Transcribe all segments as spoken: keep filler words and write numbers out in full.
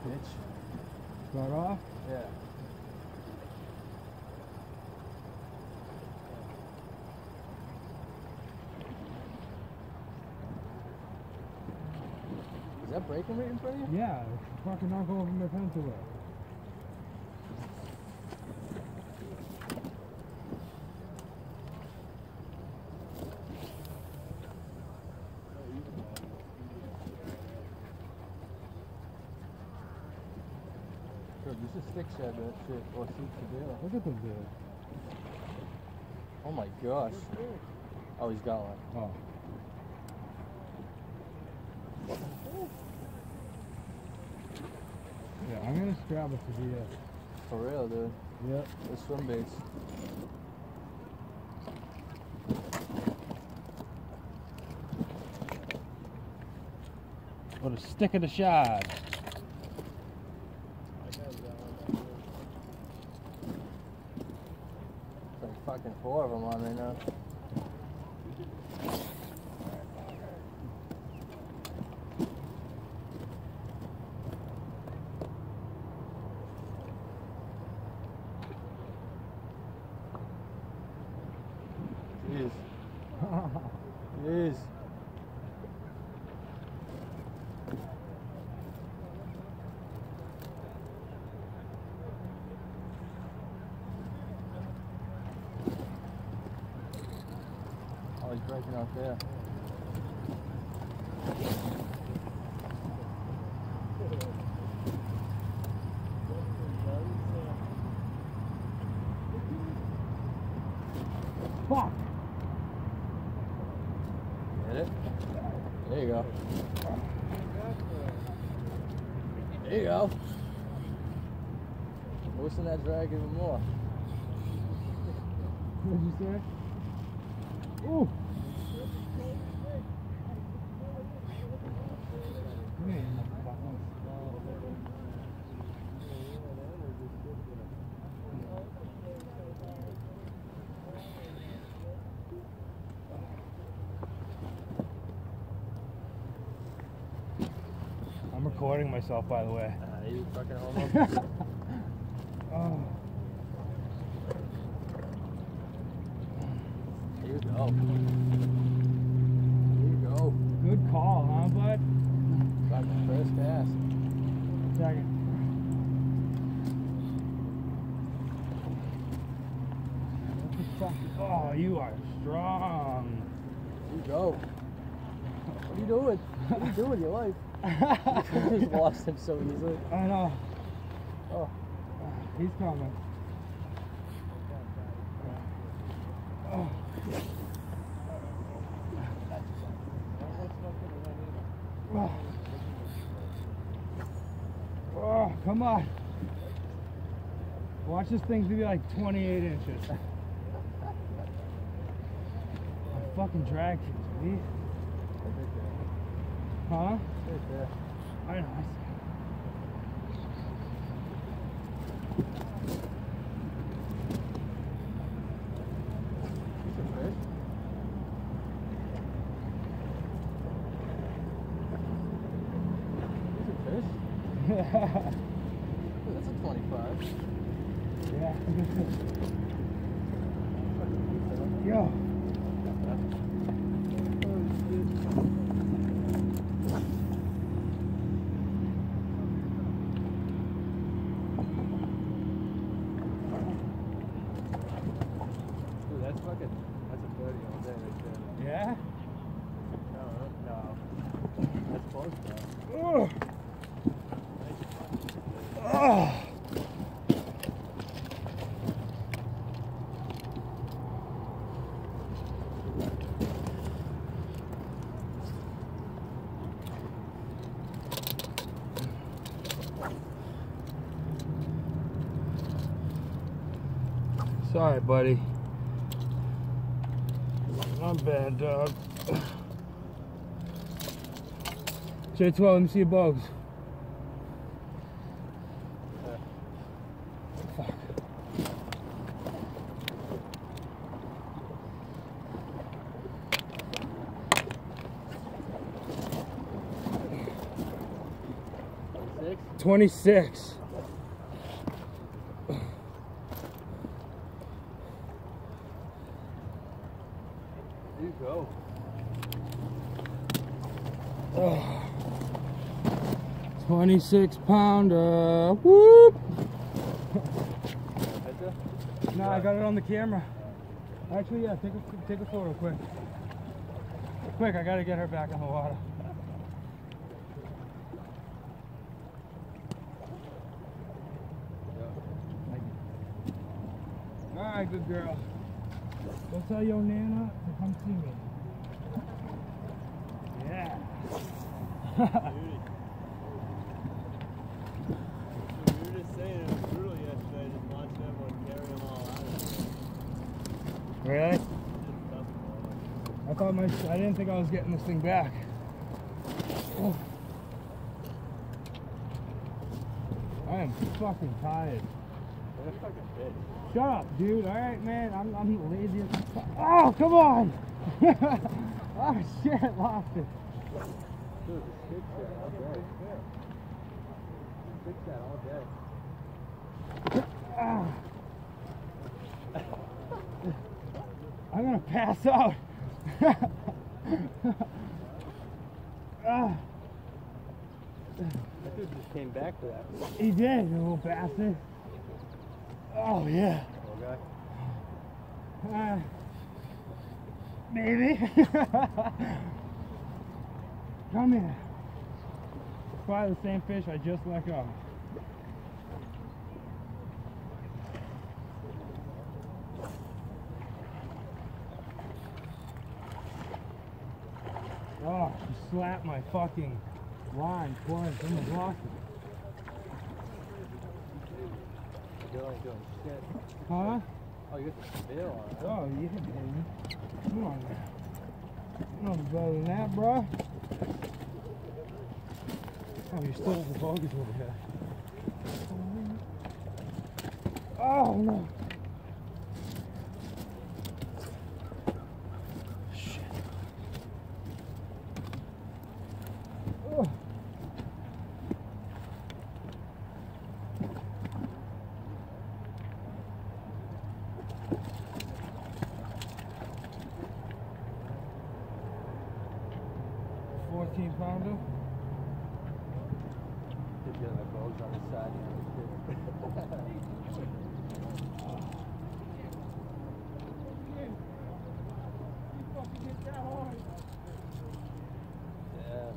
bitch. Start off? Yeah. Is that braking right in front of you? Yeah, fucking knock over my pencil away. Dude, you should stick shed that shit or shoot the deal. Look at the dude. Oh my gosh. Oh, he's got one. Oh. Yeah, I'm gonna scrap it for you. For real, dude. Yep. The swim baits. What a stick of the shad. Like fucking four of them on there now. Jeez. Jeez. Oh, he's breaking out there. Fuck! Get it? There you go. There you go. Loosen that drag even more. What did you say? Ooh! I'm recording myself, by the way. Uh, you fucking homo. Oh. There you go. There you go. Good call, huh, bud? Fucking first cast. Second. What the fuck? Oh, you are strong. There you go. What are you doing? What are you doing with your life? You just lost him so easily. I know. Oh. He's coming. Oh. Oh. Oh, come on. Watch this thing be like twenty-eight inches. I fucking drag you, huh? Right there. I know. That's a twenty-five. Yeah. Yo. Dude, that's fucking, that's a thirty all day right there. Yeah? No, no. That's close though. Oh. Oh. Sorry, buddy. Not bad, dog. J twelve, let me see your bugs. Fuck. Six? twenty-six. There you go. Oh. twenty-six pounder. Whoop! No, I got it on the camera. Actually, yeah, take a, take a photo quick. Quick, I gotta get her back in the water. Alright, good girl. Go tell your Nana to come see me. Yeah. We were just saying it was brutal yesterday, just watching everyone carry them all out of there. Really? It's just tough. I thought my, I didn't think I was getting this thing back. Oh. I am fucking tired. They're fucking bitch. Shut up, dude. All right, man. I'm, I'm lazy as fuck. Oh, come on. Oh, shit. Lost it. Dude, stick that all day. Stick that all day. Ah. I'm gonna pass out. Ah. That dude just came back to that. He did, you little bastard. Oh, yeah. Okay. Uh, maybe. Come here. It's probably the same fish I just let go. Oh, she slapped my fucking line twice. Almost lost it. Bill ain't doing shit. Huh? Oh, you got the bill on it. Oh, yeah, baby. Come on now. No better than that, bro. Oh, you're still in the bogus over here. Oh, no. Shit. Oh. fourteen pounder. Did you have the bugs on the side? Yeah.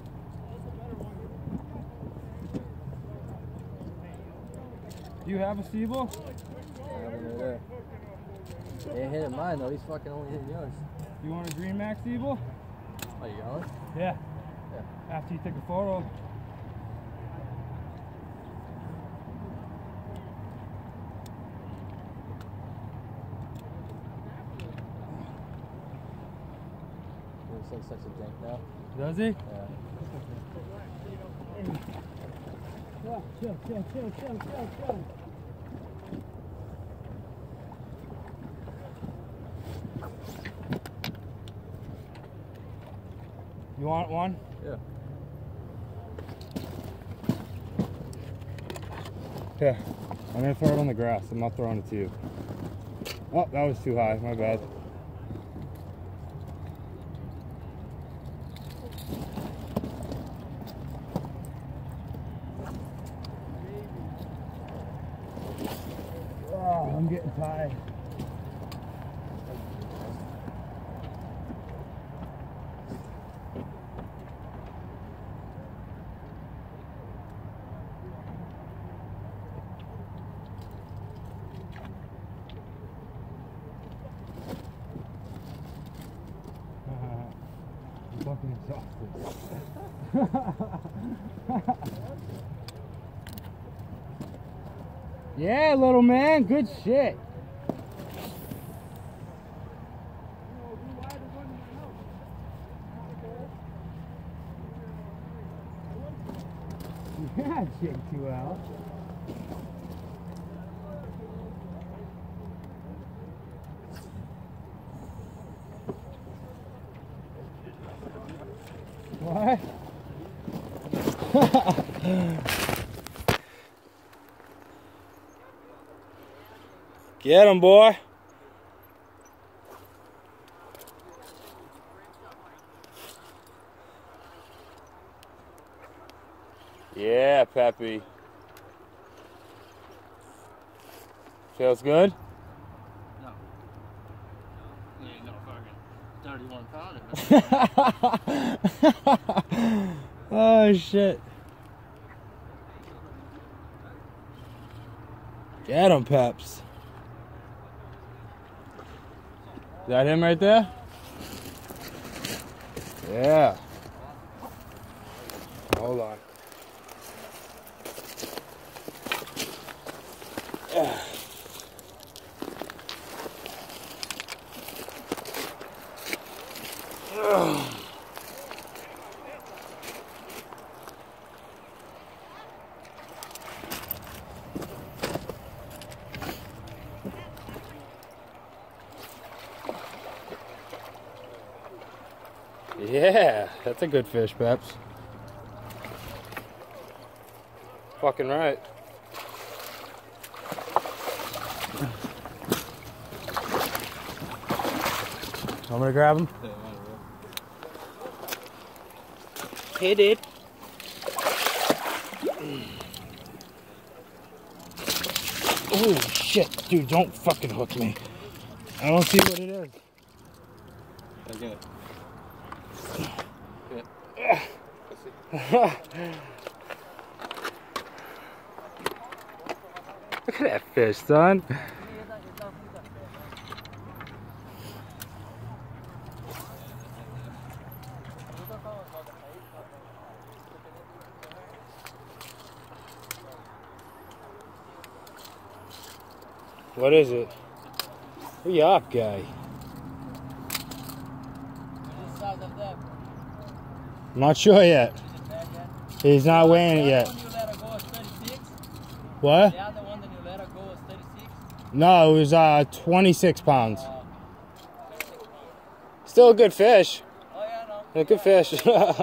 Do you have a Steeble? There. He ain't hitting mine though, he's fucking only hitting yours. You want a Green Max Steeble? Oh, you going? Yeah. Yeah. After you take a photo. He says such a dink now. Does he? Yeah. Chill, chill, chill, chill, chill, chill, chill. You want one? Yeah. Yeah. I'm gonna throw it on the grass. I'm not throwing it to you. Oh, that was too high. My bad. Oh, I'm getting tired. I'm fucking exhausted. Yeah, little man, good shit. Yeah, J two L. What? Get him, boy. Yeah, Peppy. Feels good? No. You ain't no fucking thirty-one pounder. Oh, shit. Get him, Peps. Is that him right there? Yeah. Hold on. Yeah. Yeah, that's a good fish, Peps. Fucking right. I'm gonna grab him. Hey, dude. Oh shit, dude! Don't fucking hook me. I don't see what it is. Okay. Look at that fish, son. What is it? Hurry up, guy. I'm not sure yet. He's not weighing it yet. What? The other one that you let her go was thirty-six? No, it was uh, twenty-six pounds. Still a good fish. Oh yeah, no. A good fish.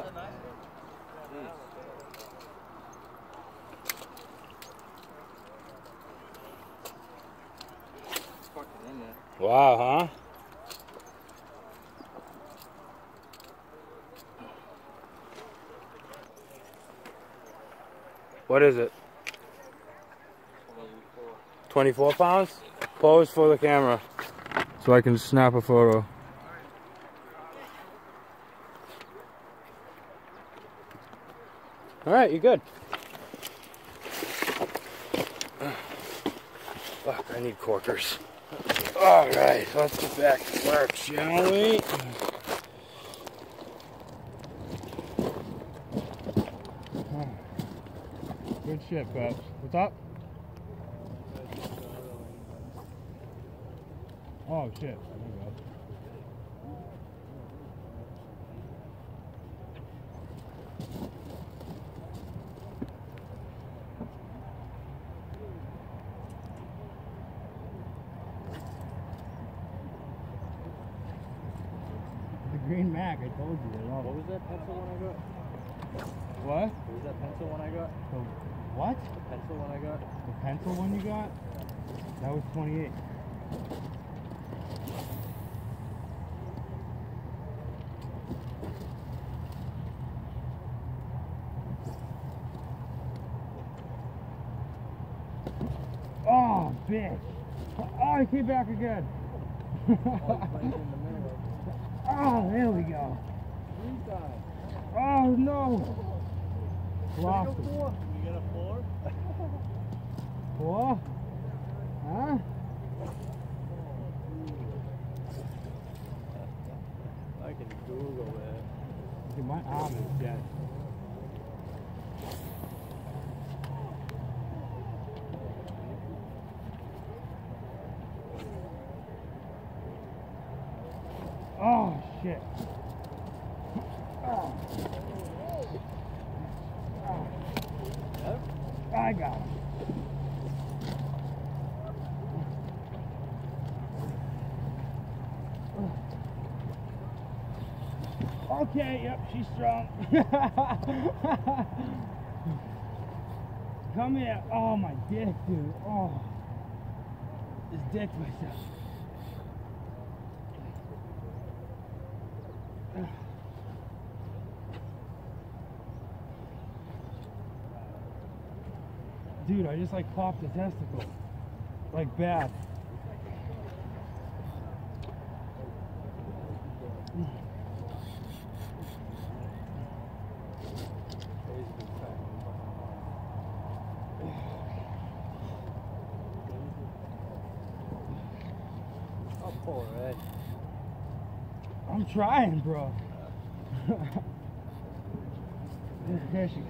Wow, huh? What is it? twenty-four pounds? Pose for the camera so I can snap a photo. Alright, you're good. Fuck, I need corkers. Alright, let's get back to work, shall we? Good shit, Peps. What's up? Oh shit. The green Mac, I told you. What was that pencil one I got? What? What was that pencil one I got? The what? The pencil one I got? The pencil one you got? That was twenty-eight. Oh, bitch. Oh, he came back again. Oh, there we go. Oh, no. Lost him. You get a four? Four? Huh? I can Google that. Dude, my arm is dead. Oh, shit. Oh. Oh. I got him. Okay, yep, she's strong. Come here. Oh, my dick, dude. Oh. Just dick myself. Dude, I just like popped a testicle. Like bad. I'll pull it, Ed. I'm trying, bro. There she goes.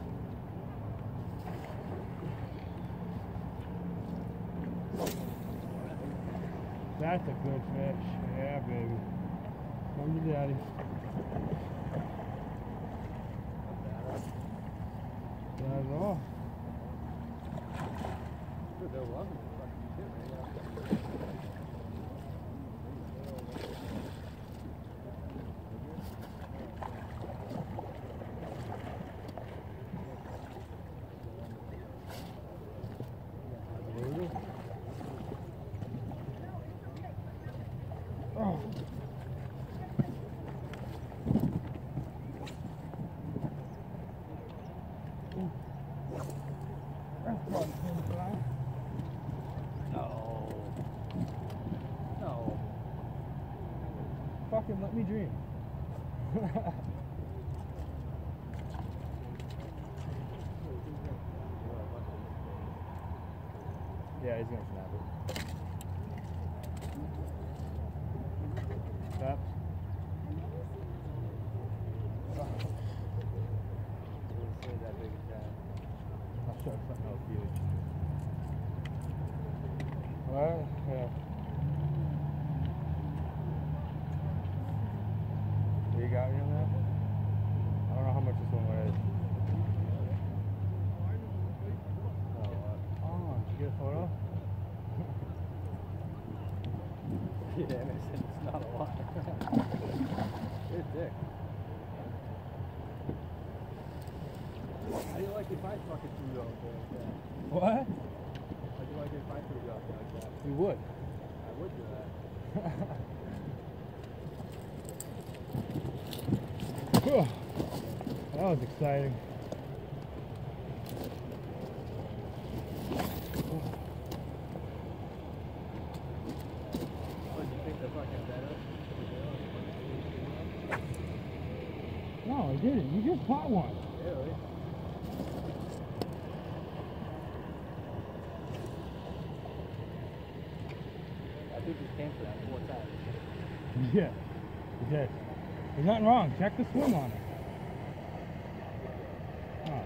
That's a good fish. Yeah, baby. Come to daddy. Not at all. Dude, they're loving this fucking shit right now. Oh. That's probably been fly. No. No. Fucking let me dream. Yeah, he's gonna snap it. Stop. That big a guy. I'll show you something else huge. Well, yeah. You got me on that? I don't know how much this one weighs. Oh, did you get a photo? Yeah, I said it's not a lot. Good dick. How do you like if I fucking threw you out there like that? What? How do you like it if I threw you out there like that? You would. I would do that. That was exciting. What, do you think they're fucking better? No, I didn't. You just caught one. Really? I think we came for that four times. Yeah, you did. There's nothing wrong. Check the swim on it. Oh.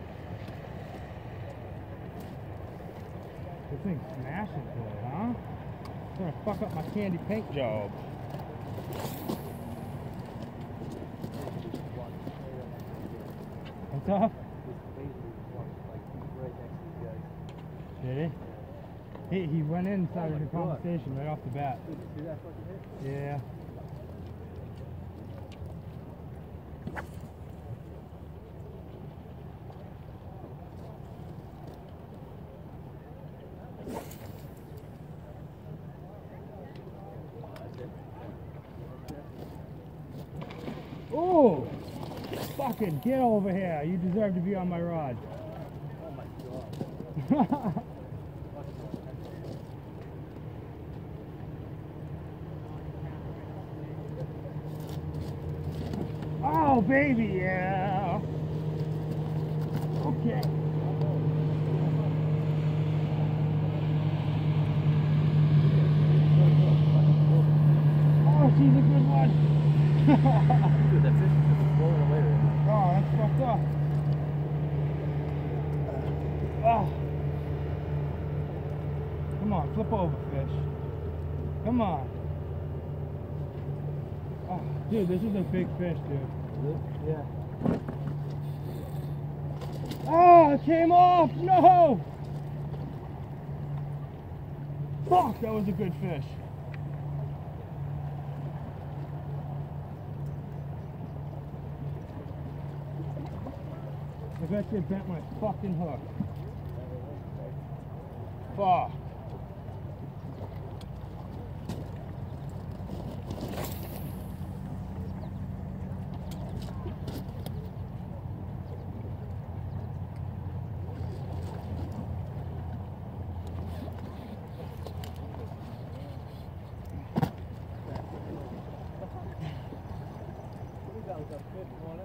This thing's smashing today, huh? It's gonna fuck up my candy paint job. What's up? Did he? He, he went in and started a conversation right off the bat. Did you see that fucking hit? Yeah. Oh! Fucking get over here. You deserve to be on my rod. Oh my god. Oh, baby, yeah. Okay. Oh, she's a good one. Dude, that fish is just blowing away right now. Oh, that's fucked up. Oh. Come on, flip over, fish. Come on. Oh, dude, this is a big fish, dude. Yeah. Oh, it came off! No! Fuck, that was a good fish. I bet you bent my fucking hook. Fuck. fifth one